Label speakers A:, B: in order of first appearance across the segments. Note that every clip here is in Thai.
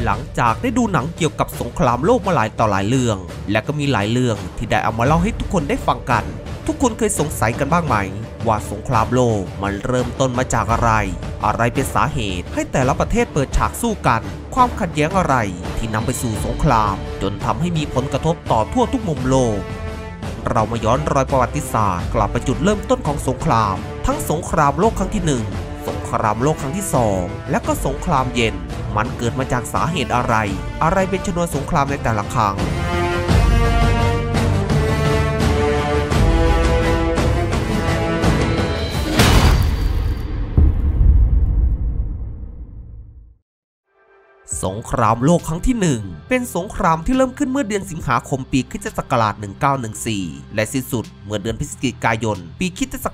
A: หลังจากได้ดูหนังเกี่ยวกับสงครามโลกมาหลายต่อหลายเรื่องและก็มีหลายเรื่องที่ได้เอามาเล่าให้ทุกคนได้ฟังกันทุกคนเคยสงสัยกันบ้างไหมว่าสงครามโลกมันเริ่มต้นมาจากอะไรเป็นสาเหตุให้แต่ละประเทศเปิดฉากสู้กันความขัดแย้งอะไรที่นำไปสู่สงครามจนทำให้มีผลกระทบต่อทั่วทุกมุมโลกเรามาย้อนรอยประวัติศาสตร์กลับไปจุดเริ่มต้นของสงครามทั้งสงครามโลกครั้งที่1สงครามโลกครั้งที่2และก็สงครามเย็นมันเกิดมาจากสาเหตุอะไรเป็นชนวนสงครามในแต่ละครั้งสงครามโลกครั้งที่1เป็นสงครามที่เริ่มขึ้นเมื่อเดือนสิงหาคมปีค.ศ. 1914และสิ้นสุดเมื่อเดือนพฤศจิกายนปีค.ศ.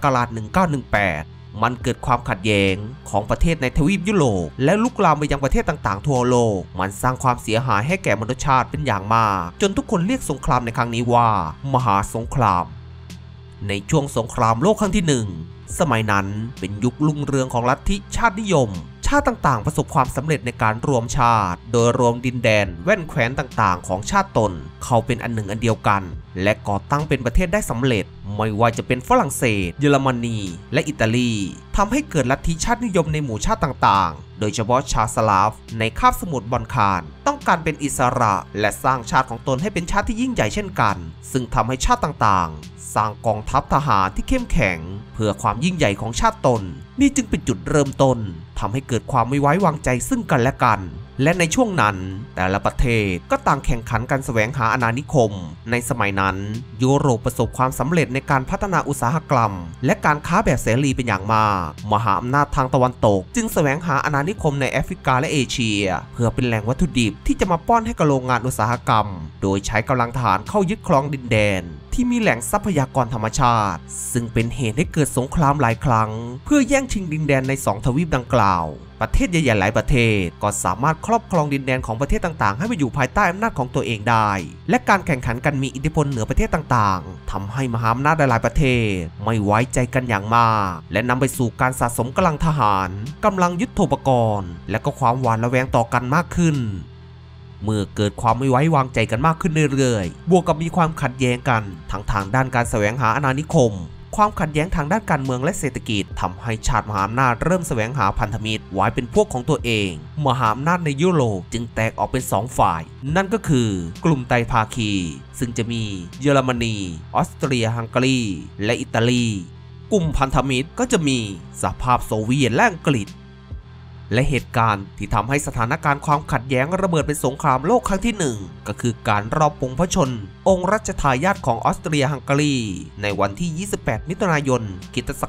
A: 1918มันเกิดความขัดแย้งของประเทศในทวีปยุโรปและลุกลามไปยังประเทศต่างๆทั่วโลกมันสร้างความเสียหายให้แก่มนุษยชาติเป็นอย่างมากจนทุกคนเรียกสงครามในครั้งนี้ว่ามหาสงครามในช่วงสงครามโลกครั้งที่1สมัยนั้นเป็นยุครุ่งเรืองของลัทธิชาตินิยมชาติต่างๆประสบความสำเร็จในการรวมชาติโดยรวมดินแดนแว่นแคว้นต่างๆของชาติตนเข้าเป็นอันหนึ่งอันเดียวกันและก่อตั้งเป็นประเทศได้สำเร็จไม่ว่าจะเป็นฝรั่งเศสเยอรมนีและอิตาลีทำให้เกิดลัทธิชาตินิยมในหมู่ชาติต่างๆโดยเฉพาะชาวสลาฟในคาบสมุทรบอลคานต้องการเป็นอิสระและสร้างชาติของตนให้เป็นชาติที่ยิ่งใหญ่เช่นกันซึ่งทำให้ชาติต่างๆสร้างกองทัพทหารที่เข้มแข็งเพื่อความยิ่งใหญ่ของชาติตนนี่จึงเป็นจุดเริ่มต้นทำให้เกิดความไม่ไว้วางใจซึ่งกันและกันและในช่วงนั้นแต่ละประเทศก็ต่างแข่งขันกันแสวงหาอาณานิคมในสมัยนั้นยุโรปประสบความสำเร็จในการพัฒนาอุตสาหกรรมและการค้าแบบเสรีเป็นอย่างมากมหาอำนาจทางตะวันตกจึงแสวงหาอาณานิคมในแอฟริกาและเอเชียเพื่อเป็นแหล่งวัตถุดิบที่จะมาป้อนให้กับโรงงานอุตสาหกรรมโดยใช้กำลังทหารเข้ายึดครองดินแดนที่มีแหล่งทรัพยากรธรรมชาติซึ่งเป็นเหตุให้เกิดสงครามหลายครั้งเพื่อแย่งชิงดินแดนใน2ทวีปดังกล่าวประเทศใหญ่ๆหลายประเทศก็สามารถครอบครองดินแดนของประเทศต่างๆให้ไปอยู่ภายใต้อำนาจของตัวเองได้และการแข่งขันกันมีอิทธิพลเหนือประเทศต่างๆทำให้มหาอำนาจหลายประเทศไม่ไว้ใจกันอย่างมากและนำไปสู่การสะสมกำลังทหารกำลังยุทโธปกรณ์และก็ความหวาดระแวงต่อกันมากขึ้นเมื่อเกิดความไม่ไว้วางใจกันมากขึ้นเรื่อยๆบวกกับมีความขัดแย้งกันทั้งทางด้านการแสวงหาอาณานิคมความขัดแย้งทางด้านการเมืองและเศรษฐกิจทำให้ชาติมหาอำนาจเริ่มแสวงหาพันธมิตรไว้เป็นพวกของตัวเองมหาอำนาจในยุโรปจึงแตกออกเป็น2ฝ่ายนั่นก็คือกลุ่มไตรภาคีซึ่งจะมีเยอรมนีออสเตรียฮังการีและอิตาลีกลุ่มพันธมิตรก็จะมีสหภาพโซเวียตและอังกฤษและเหตุการณ์ที่ทำให้สถานการณ์ความขัดแย้งระเบิดเป็นสงครามโลกครั้งที่1ก็คือการรอบปลงพระชนองค์รัชทายาทของออสเตรียฮังการีในวันที่28มิถุนายนค.ศ.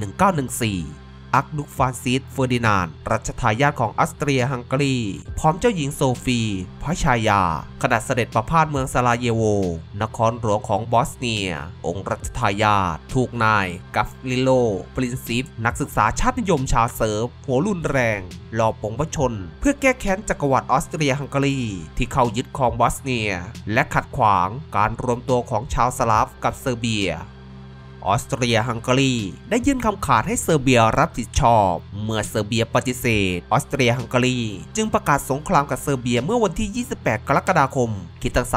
A: 1914อักดุกฟรานซิสเฟอร์ดินานด์รัชทายาทของออสเตรียฮังการีพร้อมเจ้าหญิงโซฟีพระชายาขณะเสด็จประพาสเมืองซาราเยโว นครหลวงของบอสเนียองค์รัชทายาทถูกนายกัฟลิโลปรินซิฟนักศึกษาชาตินิยมชาวเซิร์ฟหัวรุนแรงลอบปลงพระชนเพื่อแก้แค้นจักรวรรดิออสเตรียฮังการีที่เข้ายึดครองบอสเนียและขัดขวางการรวมตัวของชาวสลาฟกับเซอร์เบียออสเตรียฮังการีได้ยื่นคำขาดให้เซอร์เบียรับผิดชอบเมื่อเซอร์เบียปฏิเสธออสเตรียฮังการีจึงประกาศสงครามกับเซอร์เบียเมื่อวันที่28กรกฎาคมค.ศ.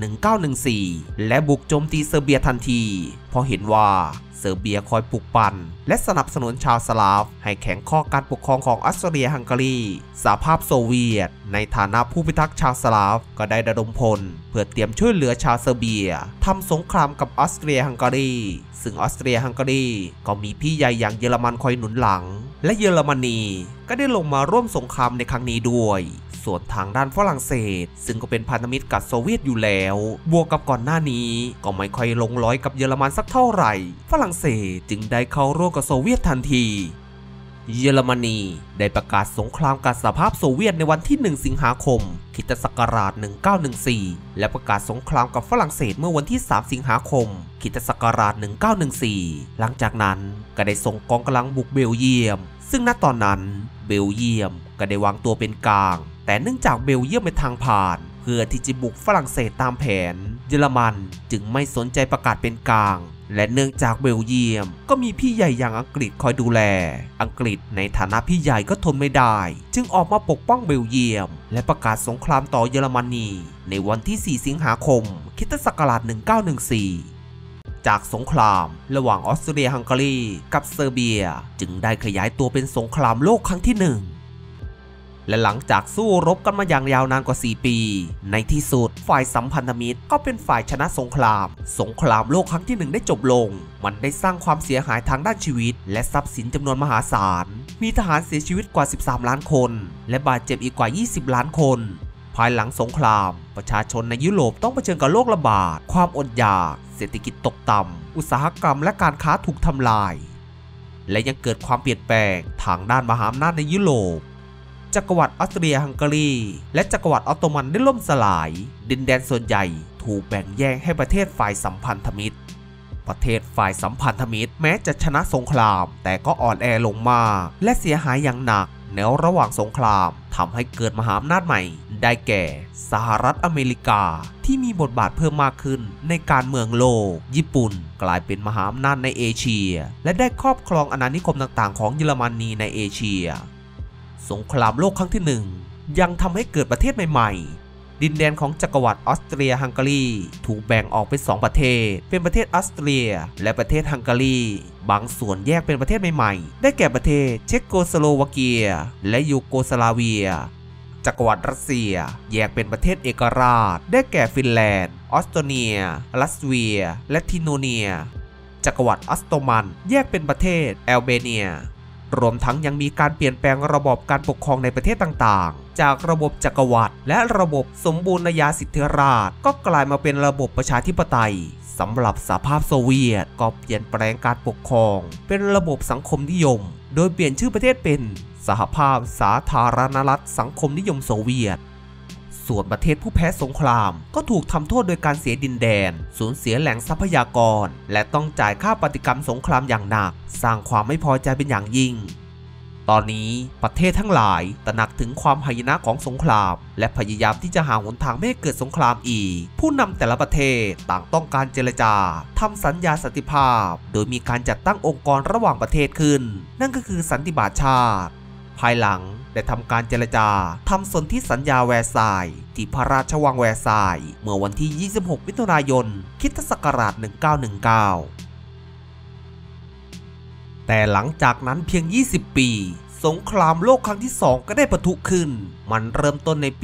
A: 1914และบุกโจมตีเซอร์เบียทันทีเพราะเห็นว่าเซอร์เบียคอยปลุกปั่นและสนับสนุนชาวสลาฟให้แข็งข้อการปกครองของออสเตรียฮังการีสหภาพโซเวียตในฐานะผู้พิทักษ์ชาวสลาฟก็ได้ระดมพลเพื่อเตรียมช่วยเหลือชาวเซอร์เบียทำสงครามกับออสเตรียฮังการีซึ่งออสเตรียฮังการีก็มีพี่ใหญ่อย่างเยอรมันคอยหนุนหลังและเยอรมนีก็ได้ลงมาร่วมสงครามในครั้งนี้ด้วยส่วนทางด้านฝรั่งเศสซึ่งก็เป็นพันธมิตรกับโซเวียตอยู่แล้วบวกกับก่อนหน้านี้ก็ไม่ค่อยลงรอยกับเยอรมันสักเท่าไหร่ฝรั่งเศสจึงได้เข้าร่วมกับโซเวียตทันทีเยอรมนีได้ประกาศสงครามกับสหภาพโซเวียตในวันที่1สิงหาคมค.ศ. 1914และประกาศสงครามกับฝรั่งเศสเมื่อวันที่3สิงหาคมค.ศ. 1914หลังจากนั้นก็ได้ส่งกองกำลังบุกเบลเยียมซึ่งณตอนนั้นเบลเยียมก็ได้วางตัวเป็นกลางแต่เนื่องจากเบลเยียมเป็นทางผ่านเพื่อที่จะบุกฝรั่งเศสตามแผนเยอรมันจึงไม่สนใจประกาศเป็นกลางและเนื่องจากเบลเยียมก็มีพี่ใหญ่อย่างอังกฤษคอยดูแลอังกฤษในฐานะพี่ใหญ่ก็ทนไม่ได้จึงออกมาปกป้องเบลเยียมและประกาศสงครามต่อเยอรมนีในวันที่ 4 สิงหาคมคริสตศักราช 1914 จากสงครามระหว่างออสเตรียฮังการีกับเซอร์เบียจึงได้ขยายตัวเป็นสงครามโลกครั้งที่1และหลังจากสู้รบกันมาอย่างยาวนานกว่า4 ปีในที่สุดฝ่ายสัมพันธมิตรก็เป็นฝ่ายชนะสงครามโลกครั้งที่1ได้จบลงมันได้สร้างความเสียหายทางด้านชีวิตและทรัพย์สินจำนวนมหาศาลมีทหารเสียชีวิตกว่า13 ล้านคนและบาดเจ็บอีกกว่า20 ล้านคนภายหลังสงครามประชาชนในยุโรปต้องเผชิญกับโรคระบาดความอดอยากเศรษฐกิจตกต่ำอุตสาหกรรมและการค้าถูกทำลายและยังเกิดความเปลี่ยนแปลงทางด้านมหาอำนาจในยุโรปจักรวรรดิออสเตรียฮังการีและจักรวรรดิออตโตมันได้ล่มสลายดินแดนส่วนใหญ่ถูกแบ่งแยกให้ประเทศฝ่ายสัมพันธมิตรแม้จะชนะสงครามแต่ก็อ่อนแอลงมากและเสียหายอย่างหนักในระหว่างสงครามทำให้เกิดมหาอำนาจใหม่ได้แก่สหรัฐอเมริกาที่มีบทบาทเพิ่มมากขึ้นในการเมืองโลกญี่ปุ่นกลายเป็นมหาอำนาจในเอเชียและได้ครอบครองอาณานิคมต่างๆของเยอรมนีในเอเชียสงครามโลกครั้งที่1ยังทำให้เกิดประเทศใหม่ๆดินแดนของจักรวรรดิออสเตรียฮังการีถูกแบ่งออกเป็น2 ประเทศเป็นประเทศออสเตรียและประเทศฮังการีบางส่วนแยกเป็นประเทศใหม่ๆได้แก่ประเทศเช็กโกสโลวาเกียและยูโกสลาเวียจักรวรรดิรัสเซียแยกเป็นประเทศเอกราชได้แก่ฟินแลนด์ออสโตเนียลัตเวียและทิโนเนียจักรวรรดิออสโตมันแยกเป็นประเทศแอลเบเนียรวมทั้งยังมีการเปลี่ยนแปลงระบบการปกครองในประเทศต่างๆจากระบบจักรวรรดิและระบบสมบูรณาญาสิทธิราชย์ก็กลายมาเป็นระบบประชาธิปไตยสำหรับสหภาพโซเวียตก็เปลี่ยนแปลงการปกครองเป็นระบบสังคมนิยมโดยเปลี่ยนชื่อประเทศเป็นสหภาพสาธารณรัฐสังคมนิยมโซเวียตส่วนประเทศผู้แพ้สงครามก็ถูกทำโทษโดยการเสียดินแดนสูญเสียแหล่งทรัพยากรและต้องจ่ายค่าปฏิกรรมสงครามอย่างหนักสร้างความไม่พอใจเป็นอย่างยิ่งตอนนี้ประเทศทั้งหลายตระหนักถึงความหายนะของสงครามและพยายามที่จะหาหนทางไม่ให้เกิดสงครามอีกผู้นำแต่ละประเทศต่างต้องการเจรจาทำสัญญาสันติภาพโดยมีการจัดตั้งองค์กรระหว่างประเทศขึ้นนั่นก็คือสันติบาตชาติภายหลังได้ทำการเจรจาทำสนธิสัญญาแวร์ซายน์ที่พระราชวังแวร์ซายน์เมื่อวันที่ 26 มิถุนายน คริสตศักราช 1919แต่หลังจากนั้นเพียง 20 ปีสงครามโลกครั้งที่2ก็ได้ปะทุขึ้นมันเริ่มต้นในปี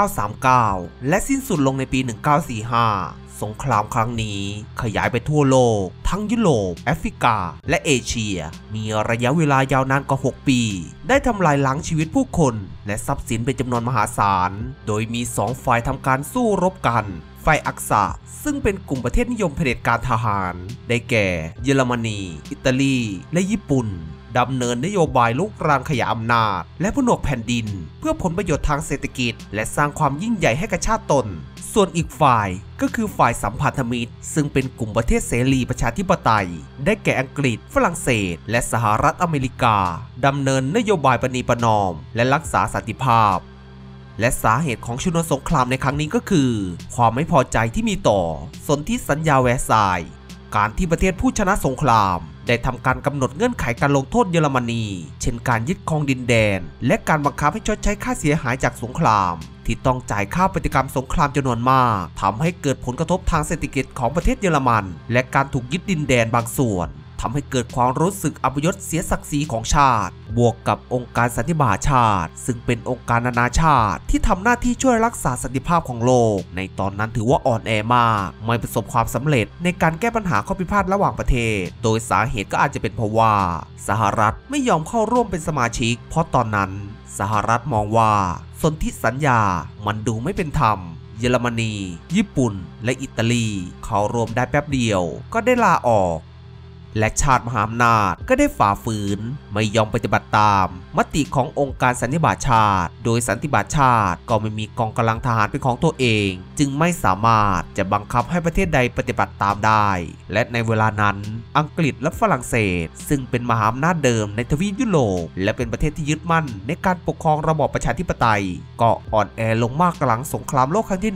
A: 1939 และสิ้นสุดลงในปี 1945 สงครามครั้งนี้ขยายไปทั่วโลกทั้งยุโรปแอฟริกาและเอเชียมีระยะเวลายาวนานกว่า 6 ปีได้ทำลายล้างชีวิตผู้คนและทรัพย์สินเป็นจำนวนมหาศาลโดยมี2 ฝ่ายทำการสู้รบกันฝ่ายอักษะซึ่งเป็นกลุ่มประเทศนิยมเผด็จการทหารได้แก่เยอรมนีอิตาลีและญี่ปุ่นดำเนินนโยบายลุกรานขยายอำนาจและผนวกแผ่นดินเพื่อผลประโยชน์ทางเศรษฐกิจและสร้างความยิ่งใหญ่ให้กับชาติตนส่วนอีกฝ่ายก็คือฝ่ายสัมพันธมิตรซึ่งเป็นกลุ่มประเทศเสรีประชาธิปไตยได้แก่อังกฤษฝรั่งเศสและสหรัฐอเมริกาดำเนินนโยบายประนีประนอมและรักษาสันติภาพและสาเหตุของชนวนสงครามในครั้งนี้ก็คือความไม่พอใจที่มีต่อสนธิสัญญาแวร์ซายน์การที่ประเทศผู้ชนะสงครามได้ทำการกำหนดเงื่อนไขการลงโทษเยอรมนีเช่นการยึดครองดินแดนและการบังคับให้ชดใช้ค่าเสียหายจากสงครามที่ต้องจ่ายค่าปฏิกรรมสงครามจำนวนมากทำให้เกิดผลกระทบทางเศรษฐกิจของประเทศเยอรมันและการถูกยึดดินแดนบางส่วนทำให้เกิดความรู้สึกอัปยศเสียศักดิ์ศรีของชาติบวกกับองค์การสันติบาตชาติซึ่งเป็นองค์การนานาชาติที่ทำหน้าที่ช่วยรักษาสันติภาพของโลกในตอนนั้นถือว่าอ่อนแอมากไม่ประสบความสำเร็จในการแก้ปัญหาข้อพิพาทระหว่างประเทศโดยสาเหตุก็อาจจะเป็นเพราะว่าสหรัฐไม่ยอมเข้าร่วมเป็นสมาชิกเพราะตอนนั้นสหรัฐมองว่าสนธิสัญญามันดูไม่เป็นธรรมเยอรมนีญี่ปุ่นและอิตาลีเข้าร่วมได้แป๊บเดียวก็ได้ลาออกและชาติมหาอำนาจก็ได้ฝ่าฝืนไม่ยอมปฏิบัติตามมติขององค์การสันติบาตชาติโดยสันติบาตชาติก็ไม่มีกองกำลังทหารเป็นของตัวเองจึงไม่สามารถจะบังคับให้ประเทศใดปฏิบัติตามได้และในเวลานั้นอังกฤษและฝรั่งเศสซึ่งเป็นมหาอำนาจเดิมในทวีปยุโรปและเป็นประเทศที่ยึดมั่นในการปกครองระบอบประชาธิปไตยก็อ่อนแอลงมากหลังสงครามโลกครั้งที่1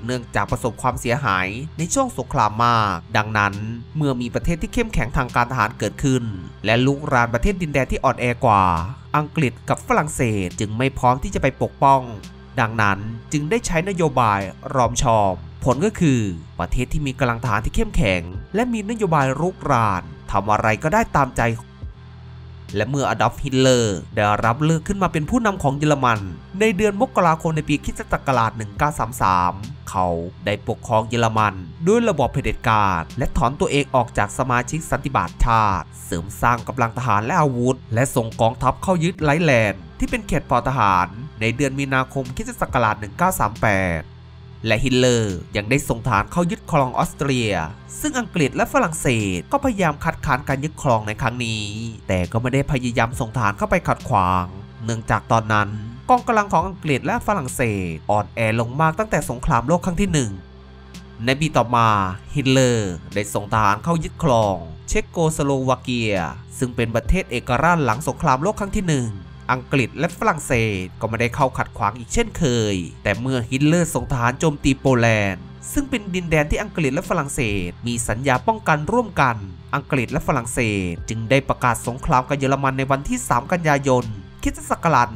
A: เนื่องจากประสบความเสียหายในช่วงสงครามมากดังนั้นเมื่อมีประเทศที่เข้มแข็งทางการทหารเกิดขึ้นและลุกรานประเทศดินแดนที่อ่อนแอกว่าอังกฤษกับฝรั่งเศสจึงไม่พร้อมที่จะไปปกป้องดังนั้นจึงได้ใช้นโยบายรอมชอมผลก็คือประเทศที่มีกำลังทหารที่เข้มแข็งและมีนโยบายรุกรานทำอะไรก็ได้ตามใจและเมื่ออดอล์ฟ ฮิตเลอร์ได้รับเลือกขึ้นมาเป็นผู้นำของเยอรมันในเดือนมกราคมในปีค.ศ. 1933เขาได้ปกครองเยอรมันด้วยระบอบเผด็จการและถอนตัวเองออกจากสมาชิกสันติบาตชาติเสริมสร้างกำลังทหารและอาวุธและส่งกองทัพเข้ายึดไลแลนด์ที่เป็นเขตปลอดทหารในเดือนมีนาคมค.ศ. 1938และฮิตเลอร์ยังได้ส่งทหารเข้ายึดครองออสเตรียซึ่งอังกฤษและฝรั่งเศสก็พยายามคัดค้านการยึดครองในครั้งนี้แต่ก็ไม่ได้พยายามส่งทหารเข้าไปขัดขวางเนื่องจากตอนนั้นกองกำลังของอังกฤษและฝรั่งเศสอ่อนแอลงมากตั้งแต่สงครามโลกครั้งที่1ในปีต่อมาฮิตเลอร์ได้ส่งทหารเข้ายึดครองเช็กโกสโลวาเกียซึ่งเป็นประเทศเอกราชหลังสงครามโลกครั้งที่1อังกฤษและฝรั่งเศสก็ไม่ได้เข้าขัดขวางอีกเช่นเคยแต่เมื่อฮิตเลอร์ส่งทหารโจมตีโปแลนด์ซึ่งเป็นดินแดนที่อังกฤษและฝรั่งเศสมีสัญญาป้องกันร่วมกันอังกฤษและฝรั่งเศสจึงได้ประกาศสงครามกับเยอรมันในวันที่3 กันยายนค.ศ.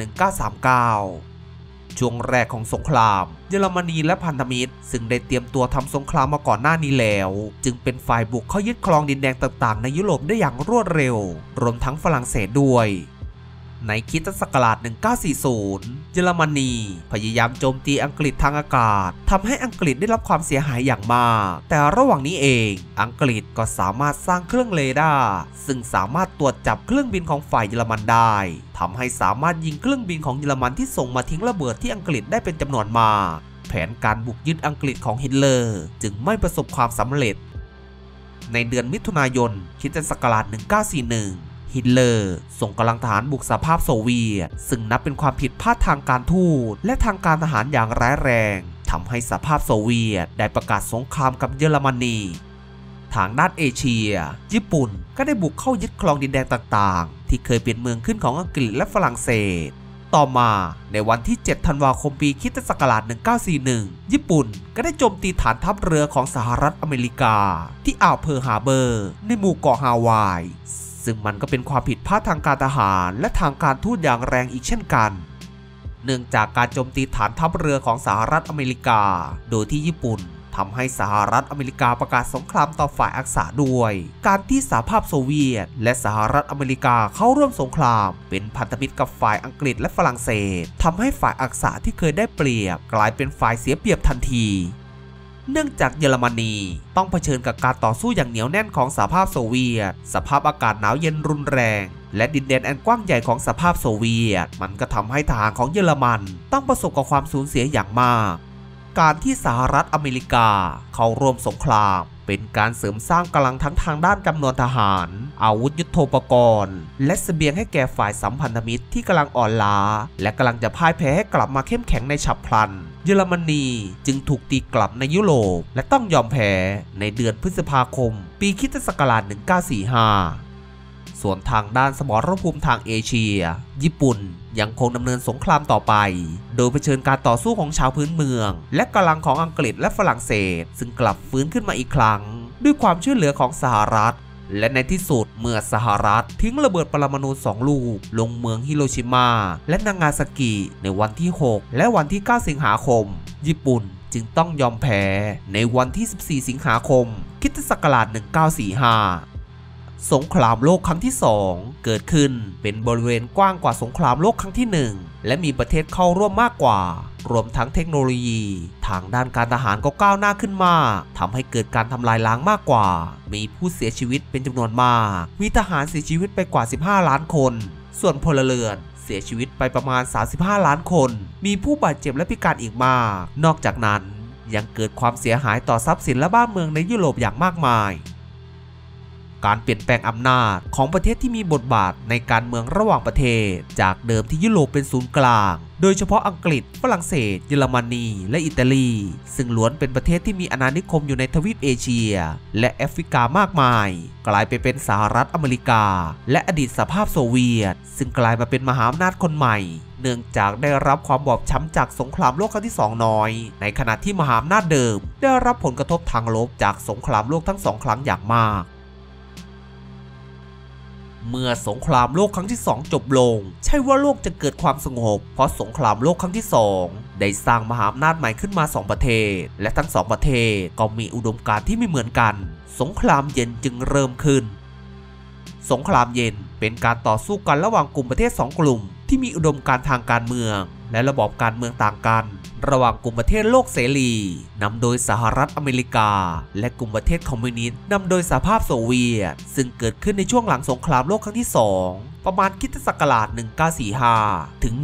A: 1939ช่วงแรกของสงครามเยอรมนีและพันธมิตรซึ่งได้เตรียมตัวทำสงครามมาก่อนหน้านี้แล้วจึงเป็นฝ่ายบุกเข้ายึดครองดินแดนต่างๆในยุโรปได้อย่างรวดเร็วรวมทั้งฝรั่งเศสด้วยในค.ศ. 1940เยอรมนีพยายามโจมตีอังกฤษทางอากาศทำให้อังกฤษได้รับความเสียหายอย่างมากแต่ระหว่างนี้เองอังกฤษก็สามารถสร้างเครื่องเรดาร์ซึ่งสามารถตรวจจับเครื่องบินของฝ่ายเยอรมันได้ทำให้สามารถยิงเครื่องบินของเยอรมันที่ส่งมาทิ้งระเบิดที่อังกฤษได้เป็นจำนวนมากแผนการบุกยึดอังกฤษของฮิตเลอร์จึงไม่ประสบความสำเร็จในเดือนมิถุนายนค.ศ. 1941ฮิตเลอร์ส่งกำลังทหารบุกสหภาพโซเวียตซึ่งนับเป็นความผิดพลาดทางการทูตและทางการทหารอย่างร้ายแรงทำให้สหภาพโซเวียตได้ประกาศสงครามกับเยอรมนีทางด้านเอเชียญี่ปุ่นก็ได้บุกเข้ายึดครองดินแดนต่างๆที่เคยเป็นเมืองขึ้นของอังกฤษและฝรั่งเศสต่อมาในวันที่7 ธันวาคมปีค.ศ. 1941ญี่ปุ่นก็ได้โจมตีฐานทัพเรือของสหรัฐอเมริกาที่อ่าวเพิร์ลฮาร์เบอร์ในหมู่เกาะฮาวายซึ่งมันก็เป็นความผิดพลาดทางการทหารและทางการทูตอย่างแรงอีกเช่นกันเนื่องจากการโจมตีฐานทัพเรือของสหรัฐอเมริกาโดยที่ญี่ปุ่นทำให้สหรัฐอเมริกาประกาศสงครามต่อฝ่ายอักษะด้วยการที่สหภาพโซเวียตและสหรัฐอเมริกาเข้าร่วมสงครามเป็นพันธมิตรกับฝ่ายอังกฤษและฝรั่งเศสทำให้ฝ่ายอักษะที่เคยได้เปรียบกลายเป็นฝ่ายเสียเปรียบทันทีเนื่องจากเยอรมนีต้องเผชิญกับการต่อสู้อย่างเหนียวแน่นของสหภาพโซเวียตสภาพอากาศหนาวเย็นรุนแรงและดินแดนอันกว้างใหญ่ของสหภาพโซเวียตมันก็ทำให้ทหารของเยอรมันต้องประสบกับความสูญเสียอย่างมากการที่สหรัฐอเมริกาเข้าร่วมสงครามเป็นการเสริมสร้างกำลังทั้งทางด้านจำนวนทหารอาวุธยุทโธปกรณ์และเสบียงให้แก่ฝ่ายสัมพันธมิตรที่กำลังอ่อนล้าและกำลังจะพ่ายแพ้ให้กลับมาเข้มแข็งในฉับพลันเยอรมนีจึงถูกตีกลับในยุโรปและต้องยอมแพ้ในเดือนพฤษภาคมปีค.ศ. 1945ส่วนทางด้านสมรภูมิทางเอเชียญี่ปุ่นยังคงดำเนินสงครามต่อไปโดยเผชิญการต่อสู้ของชาวพื้นเมืองและกำลังของอังกฤษและฝรั่งเศสซึ่งกลับฟื้นขึ้นมาอีกครั้งด้วยความช่วยเหลือของสหรัฐและในที่สุดเมื่อสหรัฐทิ้งระเบิดปรมาณู2 ลูกลงเมืองฮิโรชิมาและนางาซากิในวันที่6และวันที่9 สิงหาคมญี่ปุ่นจึงต้องยอมแพ้ในวันที่14 สิงหาคมค.ศ. 1945สงครามโลกครั้งที่2เกิดขึ้นเป็นบริเวณกว้างกว่าสงครามโลกครั้งที่1และมีประเทศเข้าร่วมมากกว่ารวมทั้งเทคโนโลยีทางด้านการทหารก็ก้าวหน้าขึ้นมากทำให้เกิดการทำลายล้างมากกว่ามีผู้เสียชีวิตเป็นจำนวนมากมีทหารเสียชีวิตไปกว่า15 ล้านคนส่วนพลเรือนเสียชีวิตไปประมาณ35 ล้านคนมีผู้บาดเจ็บและพิการอีกมากนอกจากนั้นยังเกิดความเสียหายต่อทรัพย์สินและบ้านเมืองในยุโรปอย่างมากมายการเปลี่ยนแปลงอำนาจของประเทศที่มีบทบาทในการเมืองระหว่างประเทศจากเดิมที่ยุโรปเป็นศูนย์กลางโดยเฉพาะอังกฤษฝรั่งเศสเยอรมนีและอิตาลีซึ่งล้วนเป็นประเทศที่มีอาณานิคมอยู่ในทวีปเอเชียและแอฟริกามากมายกลายไปเป็นสหรัฐอเมริกาและอดีตสหภาพโซเวียตซึ่งกลายมาเป็นมหาอำนาจคนใหม่เนื่องจากได้รับความบอบช้ำจากสงครามโลกครั้งที่2น้อยในขณะที่มหาอำนาจเดิมได้รับผลกระทบทางลบจากสงครามโลกทั้ง2ครั้งอย่างมากเมื่อสงครามโลกครั้งที่2จบลงใช่ว่าโลกจะเกิดความสงบเพราะสงครามโลกครั้งที่2ได้สร้างมหาอำนาจใหม่ขึ้นมา2ประเทศและทั้ง2ประเทศก็มีอุดมการณ์ที่ไม่เหมือนกันสงครามเย็นจึงเริ่มขึ้นสงครามเย็นเป็นการต่อสู้กันระหว่างกลุ่มประเทศ2กลุ่มที่มีอุดมการณ์ทางการเมืองและระบอบการเมืองต่างกันระหว่างกลุ่มประเทศโลกเสรีนำโดยสหรัฐอเมริกาและกลุ่มประเทศคอมมิวนิสต์นำโดยสหภาพโซเวียตซึ่งเกิดขึ้นในช่วงหลังสงครามโลกครั้งที่2ประมาณคริสตศักราช1945ถึง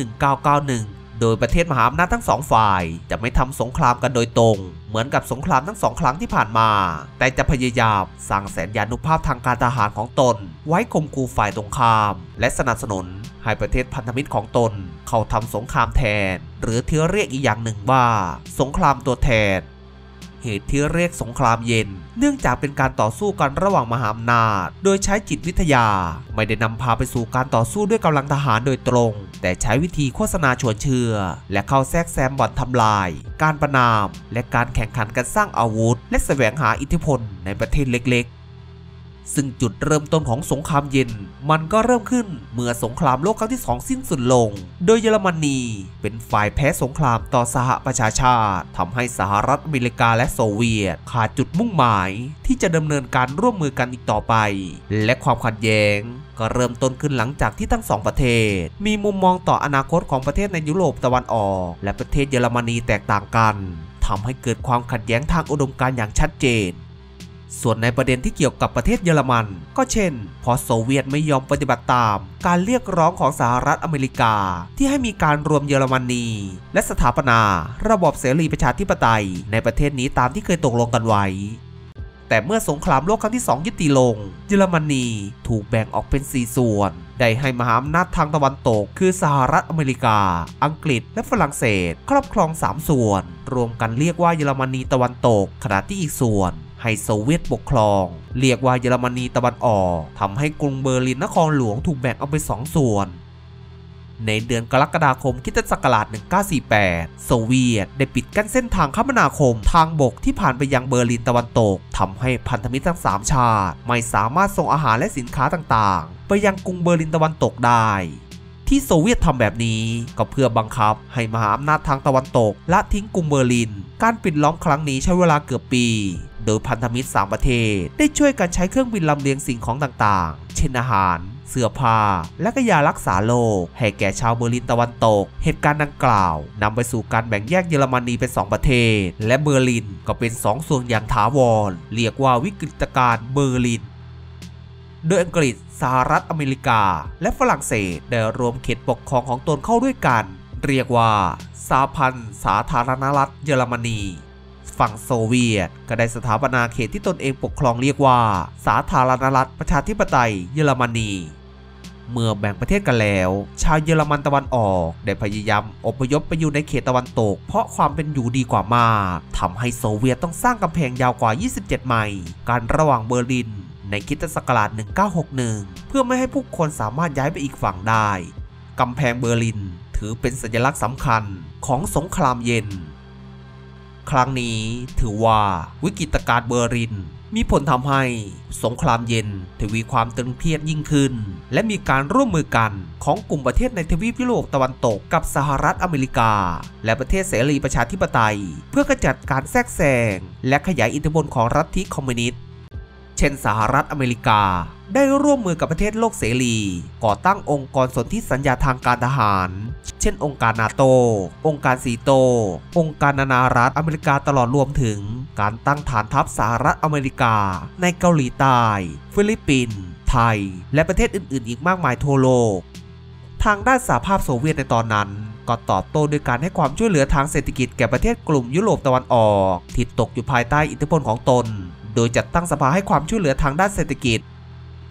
A: 1991โดยประเทศมหาอำนาจทั้ง2ฝ่ายจะไม่ทำสงครามกันโดยตรงเหมือนกับสงครามทั้ง2ครั้งที่ผ่านมาแต่จะพยายามสร้างแสนยานุภาพทางการทหารของตนไว้ข่มขู่ฝ่ายตรงข้ามและสนับสนุนให้ประเทศพันธมิตรของตนเข้าทำสงครามแทนหรือที่เรียกอีกอย่างหนึ่งว่าสงครามตัวแทนเหตุที่เรียกสงครามเย็นเนื่องจากเป็นการต่อสู้กันระหว่างมหาอำนาจโดยใช้จิตวิทยาไม่ได้นำพาไปสู่การต่อสู้ด้วยกำลังทหารโดยตรงแต่ใช้วิธีโฆษณาชวนเชื่อและเข้าแทรกแซมบ่อนทำลายการประณามและการแข่งขันกันสร้างอาวุธและแสวงหาอิทธิพลในประเทศเล็กๆซึ่งจุดเริ่มต้นของสงครามเย็นมันก็เริ่มขึ้นเมื่อสงครามโลกครั้งที่2สิ้นสุดลงโดยเยอรมนีเป็นฝ่ายแพ้สงครามต่อสหประชาชาติทำให้สหรัฐอเมริกาและโซเวียตขาดจุดมุ่งหมายที่จะดำเนินการร่วมมือกันอีกต่อไปและความขัดแย้งก็เริ่มต้นขึ้นหลังจากที่ทั้ง2ประเทศมีมุมมองต่ออนาคตของประเทศในยุโรปตะวันออกและประเทศเยอรมนีแตกต่างกันทำให้เกิดความขัดแย้งทางอุดมการณ์อย่างชัดเจนส่วนในประเด็นที่เกี่ยวกับประเทศเยอรมันก็เช่นพอโซเวียตไม่ยอมปฏิบัติตามการเรียกร้องของสหรัฐอเมริกาที่ให้มีการรวมเยอรมนีและสถาปนาระบอบเสรีประชาธิปไตยในประเทศนี้ตามที่เคยตกลงกันไว้แต่เมื่อสงครามโลกครั้งที่2ยุติลงเยอรมนีถูกแบ่งออกเป็น4ส่วนได้ให้มหาอำนาจทางตะวันตกคือสหรัฐอเมริกาอังกฤษและฝรั่งเศสครอบครอง3ส่วนรวมกันเรียกว่าเยอรมนีตะวันตกขณะที่อีกส่วนให้โซเวียตปกครองเรียกว่าเยอรมนีตะวันออกทำให้กรุงเบอร์ลินนครหลวงถูกแบ่งออกเป็น2ส่วนในเดือนกรกฎาคมคริสตศักราช1948โซเวียตได้ปิดกั้นเส้นทางคมนาคมทางบกที่ผ่านไปยังเบอร์ลินตะวันตกทำให้พันธมิตรทั้ง3ชาติไม่สามารถส่งอาหารและสินค้าต่างๆไปยังกรุงเบอร์ลินตะวันตกได้ที่โซเวียตทำแบบนี้ก็เพื่อบังคับให้มหาอำนาจทางตะวันตกละทิ้งกรุงเบอร์ลินการปิดล้อมครั้งนี้ใช้เวลาเกือบปีโดยพันธมิตร3ประเทศได้ช่วยกันใช้เครื่องบินลำเลียงสิ่งของต่างๆเช่นอาหารเสื้อผ้าและก็ยารักษาโรคให้แก่ชาวเบอร์ลินตะวันตกเหตุการณ์ดังกล่าวนำไปสู่การแบ่งแยกเยอรมนีเป็น2ประเทศและเบอร์ลินก็เป็น2ส่วนอย่างถาวรเรียกว่าวิกฤตการณ์เบอร์ลินโดยอังกฤษสหรัฐอเมริกาและฝรั่งเศสได้รวมเขตปกครองของตนเข้าด้วยกันเรียกว่าสหพันธ์สาธารณรัฐเยอรมนีฝั่งโซเวียตก็ได้สถาปนาเขตที่ตนเองปกครองเรียกว่าสาธารณรัฐประชาธิปไตยเยอรมนีเมื่อแบ่งประเทศกันแล้วชาวเยอรมันตะวันออกได้พยายามอพยพไปอยู่ในเขตตะวันตกเพราะความเป็นอยู่ดีกว่ามากทำให้โซเวียตต้องสร้างกำแพงยาวกว่า27ไมล์กันระหว่างเบอร์ลินในคริสตศักราช1961เพื่อไม่ให้ผู้คนสามารถย้ายไปอีกฝั่งได้กำแพงเบอร์ลินถือเป็นสัญลักษณ์สำคัญของสงครามเย็นครั้งนี้ถือว่าวิกฤตการณ์เบอร์ลินมีผลทำให้สงครามเย็นทวีความตึงเครียดยิ่งขึ้นและมีการร่วมมือกันของกลุ่มประเทศในทวีปยุโรปตะวันตกกับสหรัฐอเมริกาและประเทศเสรีประชาธิปไตยเพื่อขจัดการแทรกแซงและขยายอิทธิพลของลัทธิคอมมิวนิสต์เช่นสหรัฐอเมริกาได้ร่วมมือกับประเทศโลกเสรีก่อตั้งองค์กรสนธิสัญญาทางการทหารเช่นองค์การนาโตองค์การสีโตองค์การนานารัฐอเมริกาตลอดรวมถึงการตั้งฐานทัพสหรัฐอเมริกาในเกาหลีใต้ฟิลิปปินส์ไทยและประเทศอื่นๆอีกมากมายทั่วโลกทางด้านสหภาพโซเวียตในตอนนั้นก็ตอบโต้ด้วยการให้ความช่วยเหลือทางเศรษฐกิจแก่ประเทศกลุ่มยุโรปตะวันออกที่ตกอยู่ภายใต้อิทธิพลของตนโดยจัดตั้งสภาให้ความช่วยเหลือทางด้านเศรษฐกิจ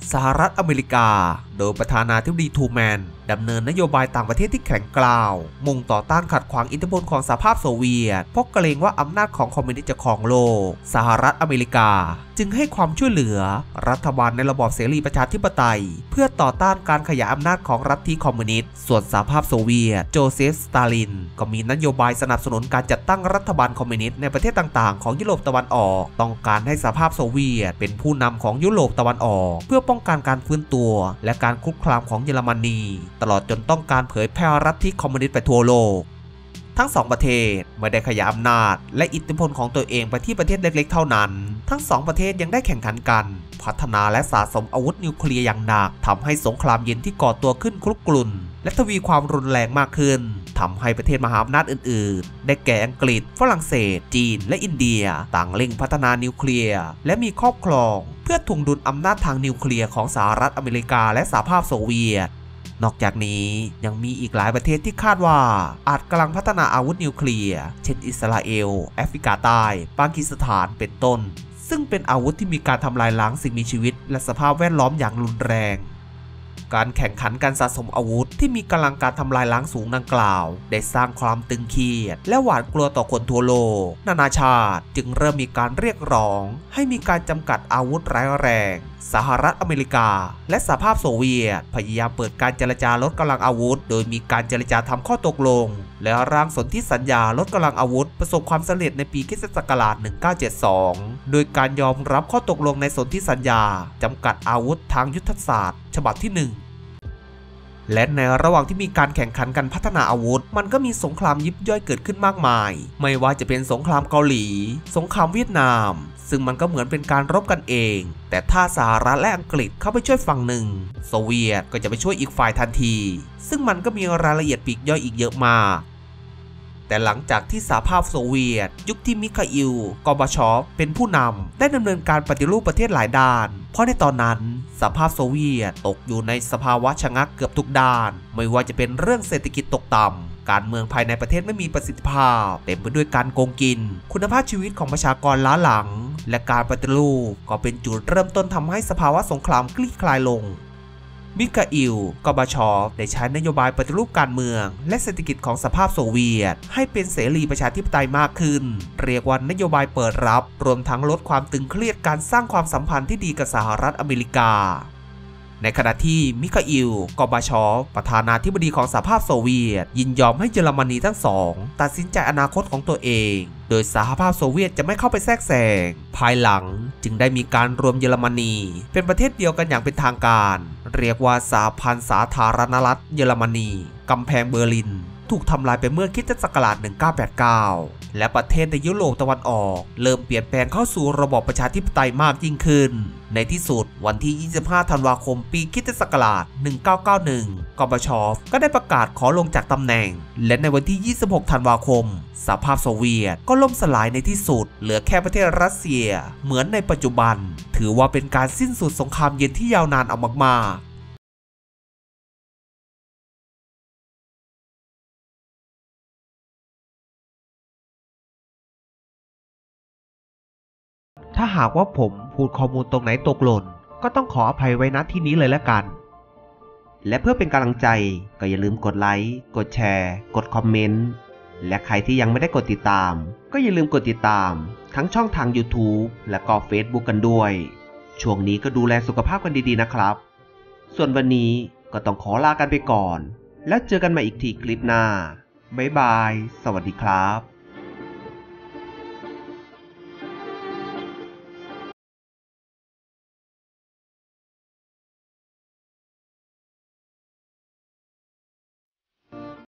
A: สหรัฐอเมริกาโดยประธานาธิบดีทูแมนดำเนินนโยบายต่างประเทศที่แข็งกร้าวมุ่งต่อต้านขัดขวางอิทธิพลของสหภาพโซเวียตเพราะเกรงว่าอำนาจของคอมมิวนิสต์จะครองโลกสหรัฐอเมริกาจึงให้ความช่วยเหลือรัฐบาลในระบอบเสรีประชาธิปไตยเพื่อต่อต้านการขยายอำนาจของรัฐที่คอมมิวนิสต์ส่วนสหภาพโซเวียตโจเซฟสตาลินก็มีนโยบายสนับสนุนการจัดตั้งรัฐบาลคอมมิวนิสต์ในประเทศต่างๆของยุโรปตะวันออกต้องการให้สหภาพโซเวียตเป็นผู้นำของยุโรปตะวันออกเพื่อป้องกันการฟื้นตัวและการคุกคามของเยอรมนีตลอดจนต้องการเผยแพร่รัฐที่คอมมิวนิสต์ไปทั่วโลกทั้งสองประเทศไม่ได้ขยายอำนาจและอิทธิพลของตัวเองไปที่ประเทศเล็กๆเท่านั้นทั้งสองประเทศยังได้แข่งขันกันพัฒนาและสะสมอาวุธนิวเคลียร์อย่างหนักทำให้สงครามเย็นที่ก่อตัวขึ้นคลุกกลุ่นและทวีความรุนแรงมากขึ้นทำให้ประเทศมหาอำนาจอื่นๆได้แก่อังกฤษฝรั่งเศสจีนและอินเดียต่างเร่งพัฒนานิวเคลียร์และมีครอบครองเพื่อถ่วงดุลอำนาจทางนิวเคลียร์ของสหรัฐอเมริกาและสหภาพโซเวียตนอกจากนี้ยังมีอีกหลายประเทศที่คาดว่าอาจกำลังพัฒนาอาวุธนิวเคลียร์เช่นอิสราเอลแอฟริกาใต้ปากีสถานเป็นต้นซึ่งเป็นอาวุธที่มีการทำลายล้างสิ่งมีชีวิตและสภาพแวดล้อมอย่างรุนแรงการแข่งขันการสะสมอาวุธที่มีกำลังการทำลายล้างสูงดังกล่าวได้สร้างความตึงเครียดและหวาดกลัวต่อคนทั่วโลกนานาชาติจึงเริ่มมีการเรียกร้องให้มีการจำกัดอาวุธร้ายแรงสหรัฐอเมริกาและสหภาพโซเวียตพยายามเปิดการเจรจาลดกำลังอาวุธโดยมีการเจรจาทำข้อตกลงและร่างสนธิสัญญาลดกำลังอาวุธประสบความสำเร็จในปีค.ศ. 1972โดยการยอมรับข้อตกลงในสนธิสัญญาจำกัดอาวุธทางยุทธศาสตร์ฉบับที่ 1และในระหว่างที่มีการแข่งขันกันพัฒนาอาวุธมันก็มีสงครามยิบย่อยเกิดขึ้นมากมายไม่ว่าจะเป็นสงครามเกาหลีสงครามเวียดนามซึ่งมันก็เหมือนเป็นการรบกันเองแต่ถ้าสหรัฐและอังกฤษเข้าไปช่วยฝั่งหนึ่งโซเวียตก็จะไปช่วยอีกฝ่ายทันทีซึ่งมันก็มีรายละเอียดปลีกย่อยอีกเยอะมากแต่หลังจากที่สหภาพโซเวียตยุคที่มิคาอิล กอร์บาชอฟเป็นผู้นำได้ดำเนินการปฏิรูปประเทศหลายด้านเพราะในตอนนั้นสหภาพโซเวียตตกอยู่ในสภาวะชะงักเกือบทุกด้านไม่ว่าจะเป็นเรื่องเศรษฐกิจตกต่ำการเมืองภายในประเทศไม่มีประสิทธิภาพเต็มไปด้วยการโกงกินคุณภาพชีวิตของประชากรล้าหลังและการปฏิรูปก็เป็นจุดเริ่มต้นทำให้สภาวะสงครามคลี่คลายลงมิคาอิล กอร์บาชอฟได้ใช้นโยบายปฏิรูปการเมืองและเศรษฐกิจของสหภาพโซเวียตให้เป็นเสรีประชาธิปไตยมากขึ้นเรียกว่านโยบายเปิดรับรวมทั้งลดความตึงเครียดการสร้างความสัมพันธ์ที่ดีกับสหรัฐอเมริกาในขณะที่มิคาอิล กอร์บาชอฟประธานาธิบดีของสหภาพโซเวียตยินยอมให้เยอรมนีทั้งสองตัดสินใจอนาคตของตัวเองโดยสหภาพโซเวียตจะไม่เข้าไปแทรกแซงภายหลังจึงได้มีการรวมเยอรมนีเป็นประเทศเดียวกันอย่างเป็นทางการเรียกว่าสหพันธ์สาธารณรัฐเยอรมนีกำแพงเบอร์ลินถูกทำลายไปเมื่อค.ศ. 1989และประเทศในยุโรปตะวันออกเริ่มเปลี่ยนแปลงเข้าสู่ระบอบประชาธิปไตยมากยิ่งขึ้นในที่สุดวันที่ 25 ธันวาคม ปีค.ศ. 1991 กอร์บาชอฟก็ได้ประกาศขอลงจากตำแหน่งและในวันที่ 26 ธันวาคมสหภาพโซเวียตก็ล่มสลายในที่สุดเหลือแค่ประเทศรัสเซียเหมือนในปัจจุบันถือว่าเป็นการสิ้นสุดสงครามเย็นที่ยาวนานเอามากๆถ้าหากว่าผมพูดข้อมูลตรงไหนตกหล่นก็ต้องขออภัยไว้ณที่นี้เลยละกันและเพื่อเป็นกำลังใจก็อย่าลืมกดไลค์กดแชร์กดคอมเมนต์และใครที่ยังไม่ได้กดติดตามก็อย่าลืมกดติดตามทั้งช่องทาง YouTube และก็ Facebook กันด้วยช่วงนี้ก็ดูแลสุขภาพกันดีๆนะครับส่วนวันนี้ก็ต้องขอลากันไปก่อนแล้วเจอกันใหม่อีกทีคลิปหน้าบ๊ายบายสวัสดีครับ